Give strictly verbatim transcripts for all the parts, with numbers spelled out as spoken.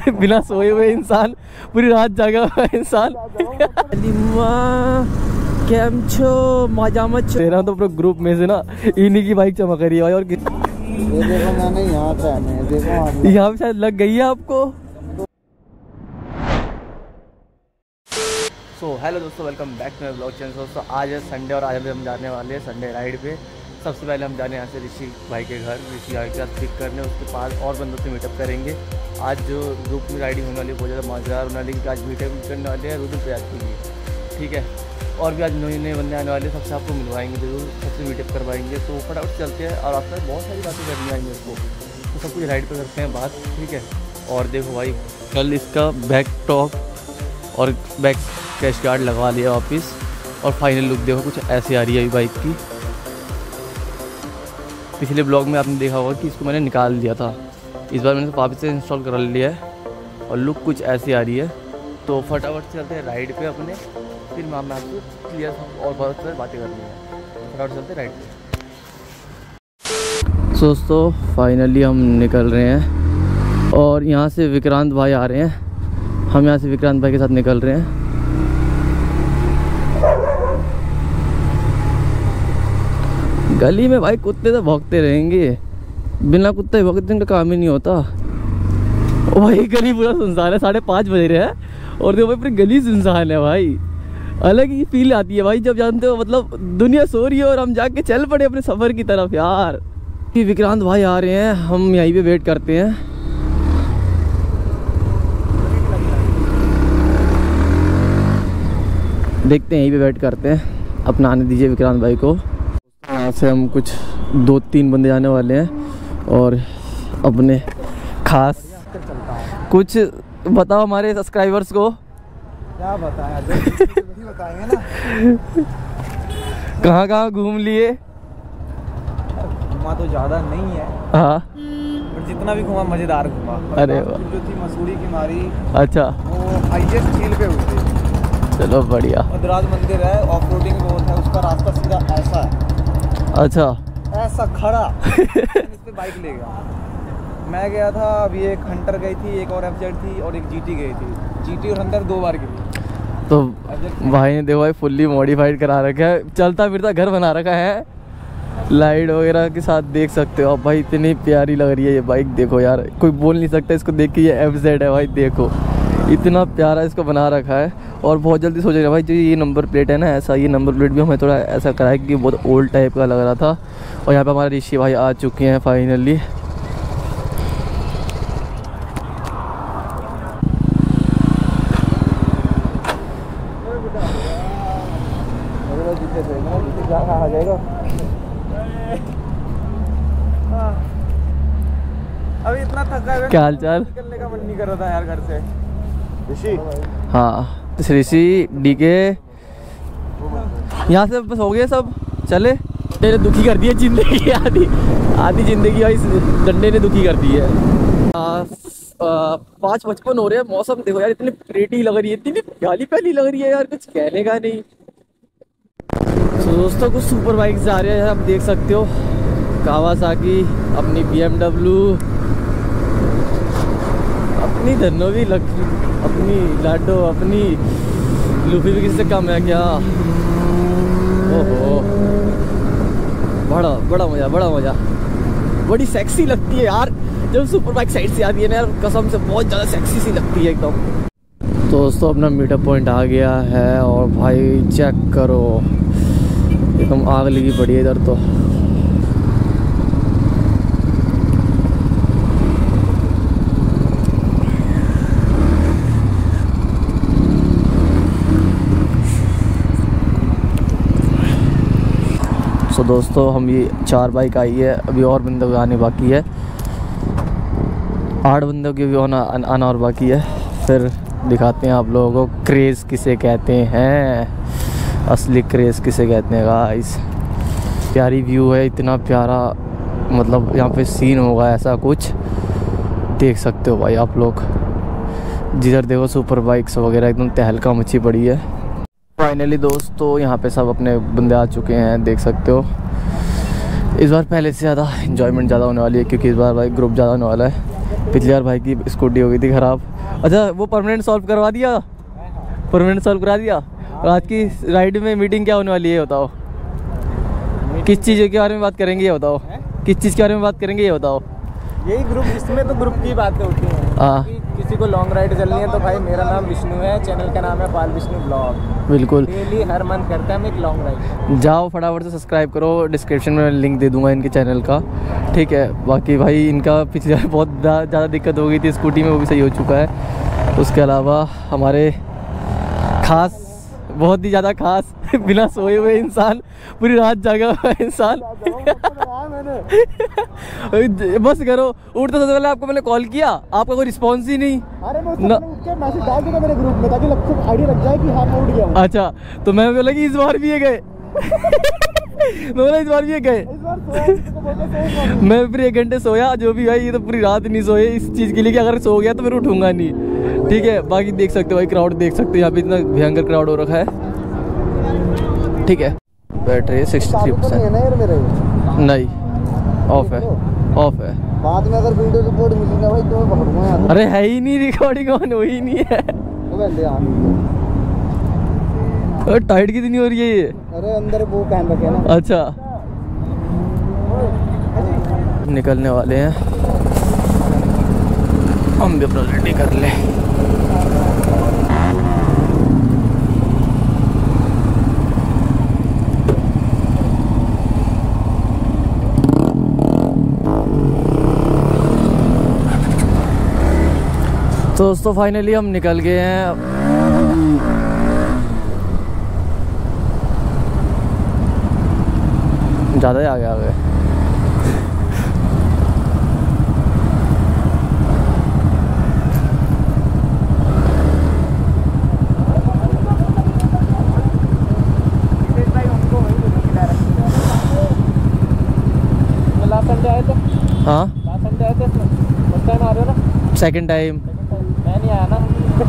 बिना सोए हुए इंसान, पूरी रात जागा हुआ इंसान। कैम छो मजामत तेरा तो पूरे ग्रुप में से ना इन्हीं की बाइक चमक रही है भाई। और ये देखो मैंने यहाँ पे आने देखो यहाँ पे शायद लग गई है आपको। सो हेलो दोस्तों, welcome back to my blog channel. दोस्तों आज है संडे और आज हम जाने वाले हैं संडे राइड पे। सबसे पहले हम जाने यहाँ से ऋषि भाई के घर, ऋषि भाई के साथ पिक करने, उसके पास और बंदों से मीटअप करेंगे। आज जो ग्रुप में राइडिंग होने वाली है बहुत ज़्यादा मज़ेदार होने वाली है। आज मीटअप करने वाले हैं रुद्रप्रयाग के लिए, ठीक है। और भी आज नए नए बंदे आने वाले, सबसे आपको मिलवाएंगे जरूर, सबसे मीटअप करवाएंगे। तो फटाफट चलते हैं और आपसे बहुत सारी बातें करनी आएंगी उसको, तो सब कुछ राइड पर करते हैं बात, ठीक है। और देखो भाई कल इसका बैक टॉप और बैक कैश गार्ड लगवा लिया वापस। और फाइनल लुक देखो कुछ ऐसी आ रही है अभी बाइक की। पिछले ब्लॉग में आपने देखा होगा कि इसको मैंने निकाल दिया था, इस बार मैंने वापस से इंस्टॉल कर लिया है और लुक कुछ ऐसी आ रही है। तो फटाफट से चलते हैं राइड पे अपने, फिर मैं आपको क्लियर और बहुत सारी बातें करनी है। फटाफट चलते हैं राइड पे। दोस्तों फाइनली हम निकल रहे हैं और यहाँ से विक्रांत भाई आ रहे हैं। हम यहाँ से विक्रांत भाई के साथ निकल रहे हैं। गली में भाई कुत्ते तो भौंकते रहेंगे, बिना कुत्ते भौंकते इनका काम ही नहीं होता। भाई गली पूरा सुनसान है, साढ़े पाँच बज रहे हैं और देखो भाई पूरी गली सुनसान है भाई। अलग ही फील आती है भाई जब जानते हो, मतलब दुनिया सो रही है और हम जाके चल पड़े अपने सफ़र की तरफ यार। विक्रांत भाई आ रहे हैं, हम यहीं पे वेट करते हैं। देखते हैं, यहीं पे वेट करते हैं, अपना आने दीजिए विक्रांत भाई को। यहाँ से हम कुछ दो तीन बंदे आने वाले हैं और अपने खास कुछ बताओ हमारे सब्सक्राइबर्स को। क्या बताया बताएंगे ना। कहाँ कहाँ घूम लिए? घुमा तो ज़्यादा नहीं है, हाँ, पर जितना भी घुमा मज़ेदार घुमा। अरे वाह, जो थी मसूरी की मारी, अच्छा वो हाईएस्ट झील पे हुई थी। चलो बढ़िया। मद्रास मंदिर है, ऑफ रोडिंग रोड है, उसका रास्ता सीधा ऐसा है, अच्छा ऐसा खड़ा। इस पे बाइक ले गया मैं, गया था अभी। एक हंटर गई थी, एक और एफजेड थी और एक जीटी गई थी। जीटी और हंटर दो बार गई। तो भाई ने देखो भाई फुल्ली मॉडिफाइड करा रखा है, चलता फिरता घर बना रखा है, लाइट वगैरह के साथ देख सकते हो आप भाई। इतनी प्यारी लग रही है ये बाइक, देखो यार कोई बोल नहीं सकता इसको देख के। ये एफजेड है भाई, देखो इतना प्यारा इसको बना रखा है। और बहुत जल्दी सोच रहे भाई जो ये नंबर प्लेट है ना, ऐसा ये नंबर प्लेट भी हमें थोड़ा ऐसा करा है कि बहुत ओल्ड टाइप का लग रहा था। और यहाँ पे हमारे ऋषि भाई आ चुके हैं फाइनली। अभी इतना थका है, क्या हाल चाल? निकलने का मन नहीं कर रहा था यार घर से। ऋषि, हाँ ऋषि डी के यहाँ से बस हो गए सब, चले। तेरे दुखी कर दी है जिंदगी, आधी आधी जिंदगी भाई डंडे ने दुखी कर दी है। पाँच पचपन हो रहे हैं, मौसम देखो यार इतनी प्रेटी लग रही है, इतनी प्याली प्याली लग रही है यार, कुछ कहने का नहीं। तो दोस्तों कुछ सुपर बाइक्स आ रहे हैं, आप देख सकते हो। कावासाकी, अपनी बी एम डब्ल्यू, अपनी धनो भी लग, अपनी लाडो, अपनी लूफी भी किससे कम है क्या? ओहो बड़ा बड़ा मज़ा, बड़ा मज़ा, बड़ी सेक्सी लगती है यार जब सुपर बाइक साइड से आती है ना यार, कसम से बहुत ज़्यादा सेक्सी सी लगती है एकदम। तो दोस्तों अपना मीटअप पॉइंट आ गया है और भाई चेक करो एकदम आग लगी पड़ी है इधर। तो तो दोस्तों हम ये चार बाइक आई है, अभी और बंदों के आने बाकी है, आठ बंदों के भी आना आना और बाकी है। फिर दिखाते हैं आप लोगों को क्रेज़ किसे कहते हैं, असली क्रेज़ किसे कहते हैं गाइस। प्यारी व्यू है, इतना प्यारा, मतलब यहाँ पे सीन होगा ऐसा कुछ, देख सकते हो भाई आप लोग। जिधर देखो सुपर बाइक्स वगैरह एकदम तहलका मची पड़ी है। फाइनली दोस्तों यहाँ पे सब अपने बंदे आ चुके हैं, देख सकते हो। इस बार पहले से ज़्यादा एंजॉयमेंट ज़्यादा होने वाली है क्योंकि इस बार भाई ग्रुप ज़्यादा होने वाला है। पिछली बार भाई की स्कूटी हो गई थी ख़राब। अच्छा वो परमानेंट सॉल्व करवा दिया, परमानेंट सॉल्व करा दिया। और आज की राइड में मीटिंग क्या होने वाली है बताओ, किस चीज़ के बारे में बात करेंगे ये बताओ, किस चीज़ के बारे में बात करेंगे ये बताओ। यही ग्रुप, इसमें तो ग्रुप की बातें होती हैं। हाँ किसी को लॉन्ग राइड चलनी है तो भाई मेरा नाम विष्णु है, चैनल का नाम है पाल विष्णु ब्लॉग। बिल्कुल, डेली हर मंथ करते हैं हम एक लॉन्ग राइड। जाओ फटाफट से सब्सक्राइब करो, डिस्क्रिप्शन में लिंक दे दूंगा इनके चैनल का, ठीक है। बाकी भाई इनका पिछले बार बहुत ज़्यादा दिक्कत हो गई थी स्कूटी में, वो भी सही हो चुका है। उसके अलावा हमारे खास, बहुत ही ज़्यादा खास बिना सोए हुए इंसान, पूरी रात जागा हुआ इंसान बस करो, उठते सबसे पहले आपको मैंने कॉल किया, आपका कोई रिस्पॉन्स ही नहीं। अरे मैं उसके मैसेज डाल दूंगा मेरे ग्रुप में ताकि लगभग आइडिया लग जाए कि हाँ मैं उठ गया हूँ। अच्छा तो मैं बोला कि इस बार भी ये गए इस बार भी ये गए मैं फिर एक घंटे सोया, जो भी भाई ये तो पूरी रात नहीं सोए इस चीज़ के लिए कि अगर सो गया तो फिर उठूंगा नहीं, ठीक है। बाकी देख सकते हो भाई, क्राउड देख सकते हो, यहाँ पे इतना भयंकर क्राउड हो रखा है, ठीक है। बैटरी सिक्सटी थ्री परसेंट नहीं, ऑफ है, ऑफ है। बाद में अगर वीडियो रिकॉर्ड मिली ना भाई तो मैं पकड़ूंगा यार। अरे है ही नहीं, रिकॉर्डिंग ऑन हो ही नहीं है। अरे टाइट कितनी हो रही है ये? अरे अंदर वो पहन रखे ना। अच्छा निकलने वाले हैं हम भी, अपना रेडी कर ले। तो दोस्तों फाइनली हम निकल गए हैं। ज़्यादा ही आगे आ गए। लास्ट संडे आए थे। हाँ लास्ट संडे आए थे इसमें, फर्स्ट टाइम आ रहे हो ना? Second time. मैं नहीं आया ना।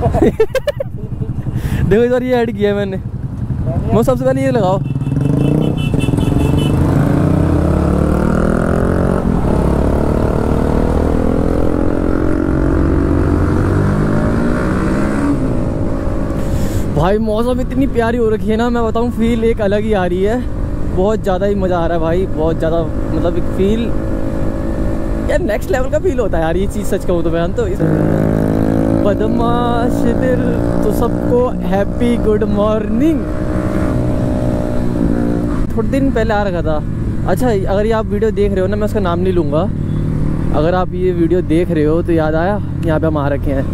देखो इस बार ये ऐड किया है मैंने, वो सबसे पहले ये लगाओ। भाई मौसम इतनी प्यारी हो रखी है ना, मैं बताऊं फील एक अलग ही आ रही है, बहुत ज़्यादा ही मज़ा आ रहा है भाई, बहुत ज़्यादा, मतलब एक फील यार नेक्स्ट लेवल का फील होता है यार, ये चीज़ सच कहूँ तो मैं तो इस... बदमाश दिल तो सबको हैप्पी गुड मॉर्निंग। थोड़े दिन पहले आ रखा था। अच्छा अगर ये आप वीडियो देख रहे हो ना, मैं उसका नाम नहीं लूँगा, अगर आप ये वीडियो देख रहे हो तो याद आया यहाँ पे हम आ रखे हैं।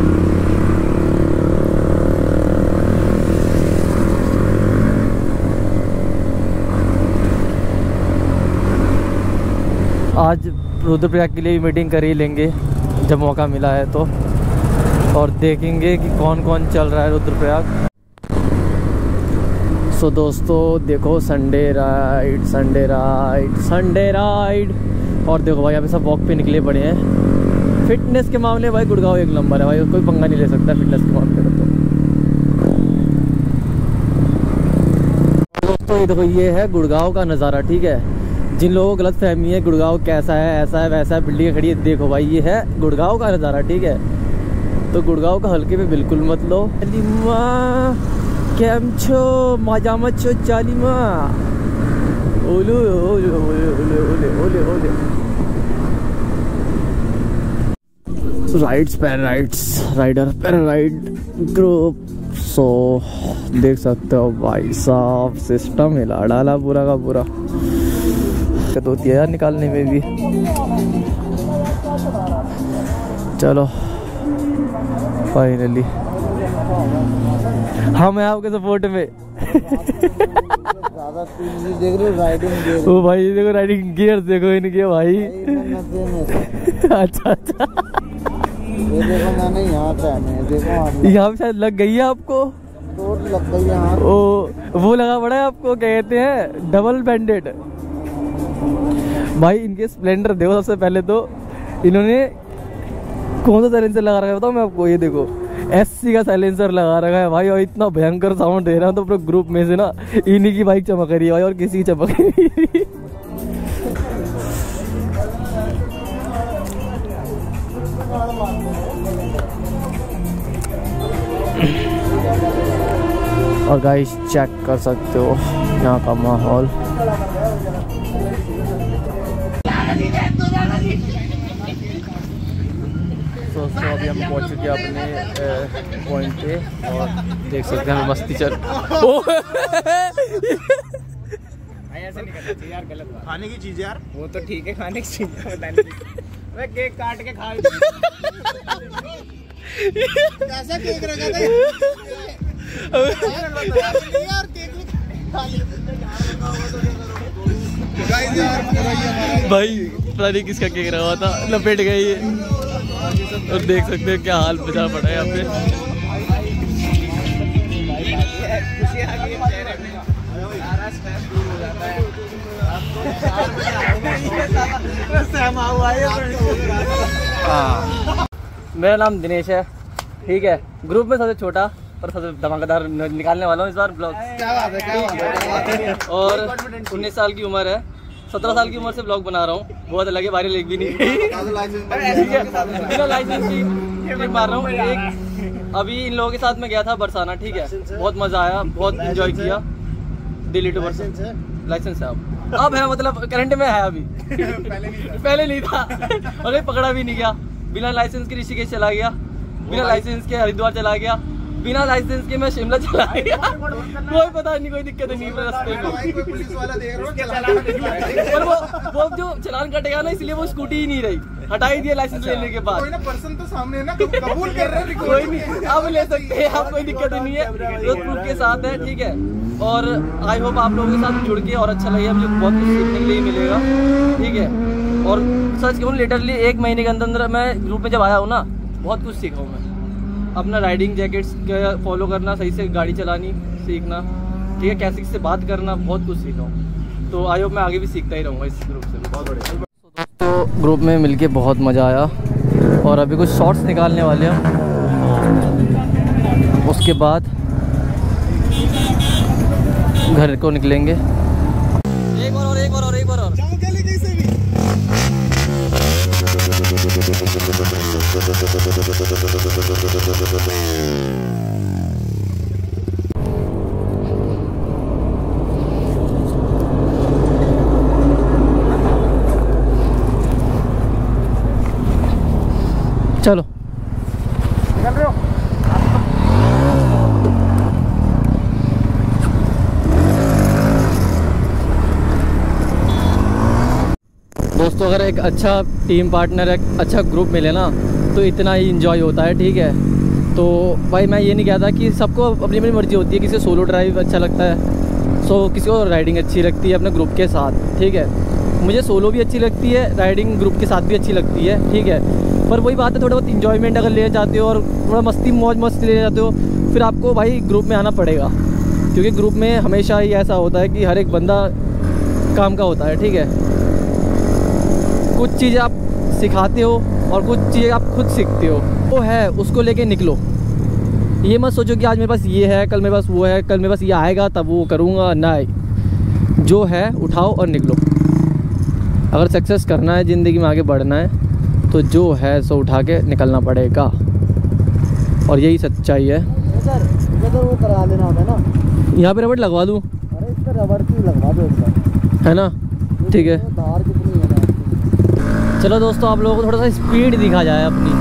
आज रुद्रप्रयाग के लिए मीटिंग कर ही लेंगे जब मौका मिला है तो, और देखेंगे कि कौन कौन चल रहा है रुद्रप्रयाग। सो so, दोस्तों देखो Sunday ride, Sunday ride, Sunday ride, और देखो भाई यहाँ पे सब वॉक पे निकले पड़े हैं। फिटनेस के मामले भाई गुड़गांव एक नंबर है भाई, कोई पंगा नहीं ले सकता फिटनेस के मामले में। तो दोस्तों ये देखो ये है गुड़गांव का नज़ारा, ठीक है। जिन लोगों को गलत फहमी है गुड़गांव कैसा है, ऐसा है वैसा है, बिल्डिंग खड़ी है, देखो भाई ये है गुड़गांव का नज़ारा, ठीक है। तो गुड़गांव का हल्के पे बिल्कुल मत लो। कैम छो मजा मत छो चालीमा, ओले ओले ओले ओले ओले ओले ओले। Rides para rides rider para ride group. So देख सकते हो भाई साहब सिस्टम हिला डाला पूरा का पूरा, दिक्कत होती है यार निकालने में भी। चलो फाइनली हम हैं आपके सपोर्ट में। देख रहे हो राइडिंग, ओ भाई देखो राइडिंग गियर देखो इनके भाई। अच्छा अच्छा ये देखो मैंने यहाँ पे, देखो यहाँ पे शायद लग गई है आपको, लग गई है। ओ वो लगा पड़ा है आपको, क्या कहते हैं डबल बैंडेड। भाई इनके स्प्लेंडर देखो, सबसे पहले तो इन्होंने कौन सा साइलेंसर लगा रखा है बताओ मैं आपको, ये देखो एससी का साइलेंसर लगा रखा है भाई, और इतना भयंकर साउंड दे रहा है। तो पूरे ग्रुप में से ना इन्हीं की बाइक चमक रही है भाई, और किसी की चमक नहीं। और गाइस चेक कर सकते हो यहाँ का माहौल। तो अभी हम पहुँच चुके हैं अपने पॉइंट पे और देख सकते हैं मस्ती चल। ऐसे नहीं करना चाहिए यार, गलत बात। खाने की चीज यार, वो तो ठीक है, खाने की चीज बताने की। मैं केक काट के खा कैसा केक रखा था यार, केक खा भाई पता नहीं किसका केक रहा था, लपेट गई है। और देख सकते हैं क्या हाल बचा पड़ा है यहाँ पे। खुशी आ गई चेहरे में, सारा स्ट्रेस दूर हो जाता है। मेरा नाम दिनेश है, ठीक है। ग्रुप में सबसे छोटा पर सबसे धमाकेदार निकालने वाला हूँ इस बार ब्लॉग। क्या बात है, क्या बात है। और उन्नीस साल की उम्र है, सत्रह साल की उम्र से ब्लॉग बना रहा हूँ। बहुत अलग है, बारी लेग भी नहीं गई, ठीक है। बिना लाइसेंस की ट्रिप मार रहा हूँ। एक अभी इन लोगों के साथ में गया था बरसाना, ठीक है। बहुत मज़ा आया, बहुत इंजॉय किया। दिल्ली टू बरसाना लाइसेंस है अब अब है, मतलब करंट में है अभी। पहले नहीं था और ये पकड़ा भी नहीं गया। बिना लाइसेंस के ऋषिकेश चला गया, बिना लाइसेंस के हरिद्वार चला गया, बिना लाइसेंस के मैं शिमला चला गया। कोई पता नहीं, कोई दिक्कत नहीं है रास्ते में। कोई पुलिस वाला देख रहा है, पर वो वो जो चलान कटेगा ना, इसलिए वो स्कूटी ही नहीं रही, हटा ही दिया लाइसेंस लेने के बाद। कोई ना पर्सन तो सामने है ना, कबूल कर रहे हैं। कोई नहीं, आप ले सकते हैं, आप कोई दिक्कत नहीं है। रोड प्रूफ के साथ है, ठीक है। और आई होप आप लोगों के साथ जुड़ के और अच्छा लगेगा, मुझे बहुत कुछ सीखने के लिए मिलेगा, ठीक है। और सच कहूँ लिटरली एक महीने के अंदर अंदर मैं ग्रुप में जब आया हूँ ना, बहुत कुछ सीखा हूँ मैं। अपना राइडिंग जैकेट्स फॉलो करना, सही से गाड़ी चलानी सीखना, ठीक है। कैसे किससे बात करना, बहुत कुछ सीखा हूँ। तो आई होप मैं आगे भी सीखता ही रहूँगा इस ग्रुप से। बहुत बढ़िया दोस्तों, ग्रुप में मिलके बहुत मज़ा आया। और अभी कुछ शॉर्ट्स निकालने वाले हैं, उसके बाद घर को निकलेंगे। एक बार और एक बार और एक बार और कैसे भी चलो निकल रहे हो। दोस्तों अगर एक अच्छा टीम पार्टनर, एक अच्छा ग्रुप मिले ना, तो इतना ही इन्जॉय होता है, ठीक है। तो भाई मैं ये नहीं कहता कि सबको अपनी अपनी मर्ज़ी होती है। किसी को सोलो ड्राइव अच्छा लगता है, सो किसी को राइडिंग अच्छी लगती है अपने ग्रुप के साथ, ठीक है। मुझे सोलो भी अच्छी लगती है, राइडिंग ग्रुप के साथ भी अच्छी लगती है, ठीक है। पर वही बात है, थोड़ा बहुत इन्जॉयमेंट अगर ले जाते हो और थोड़ा मस्ती मौज मस्ती ले जाते हो, फिर आपको भाई ग्रुप में आना पड़ेगा। क्योंकि ग्रुप में हमेशा ही ऐसा होता है कि हर एक बंदा काम का होता है, ठीक है। कुछ चीज़ें आप सिखाते हो और कुछ चीज़ें आप खुद सीखते हो, वो है उसको लेके निकलो। ये मत सोचो कि आज मेरे पास ये है, कल मेरे पास वो है, कल मेरे पास ये आएगा तब वो करूँगा, नहीं। जो है उठाओ और निकलो। अगर सक्सेस करना है, ज़िंदगी में आगे बढ़ना है, तो जो है सो उठा के निकलना पड़ेगा। और यही सच्चाई है। सर मुझे तो वो करा देना होता है ना, यहाँ पे रबड़ लगवा दूँ? अरे इस पर रबड़ क्यों लगवा दो इसका, है ना, ठीक है। धार कितनी है ना। चलो दोस्तों, आप लोगों को थोड़ा सा स्पीड दिखा जाए अपनी।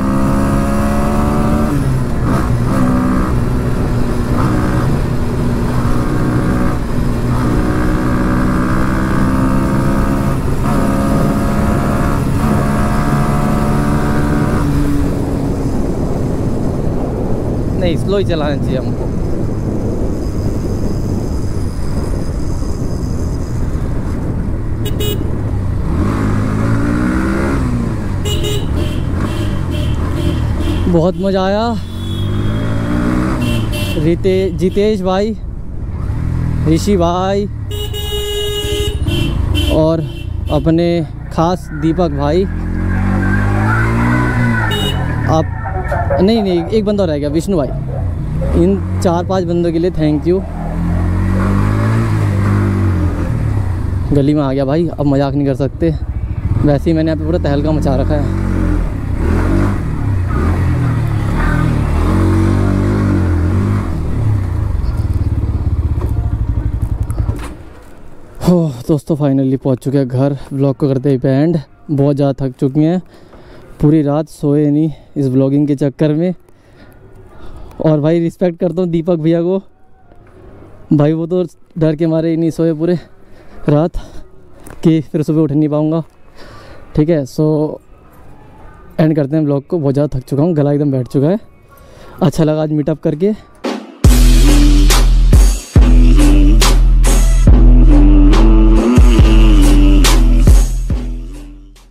नहीं, स्लो ही चलाना चाहिए हमको। बहुत मज़ा आया। रिते जितेश भाई, ऋषि भाई और अपने खास दीपक भाई, आप नहीं नहीं एक बंदा रह गया, विष्णु भाई। इन चार पांच बंदों के लिए थैंक यू। गली में आ गया भाई, अब मजाक नहीं कर सकते। वैसे ही मैंने यहाँ पे पूरा तहलका मचा रखा है। हो दोस्तों फाइनली पहुंच चुके हैं घर। व्लॉग को करते ही एंड। बहुत ज़्यादा थक चुके हैं, पूरी रात सोए नहीं इस व्लॉगिंग के चक्कर में। और भाई रिस्पेक्ट करता हूँ दीपक भैया को, भाई वो तो डर के मारे ही नहीं सोए पूरे रात कि फिर सुबह उठ नहीं पाऊँगा। ठीक है, सो एंड करते हैं व्लॉग को। बहुत ज़्यादा थक चुका हूँ, गला एकदम बैठ चुका है। अच्छा लगा आज मीटअप करके।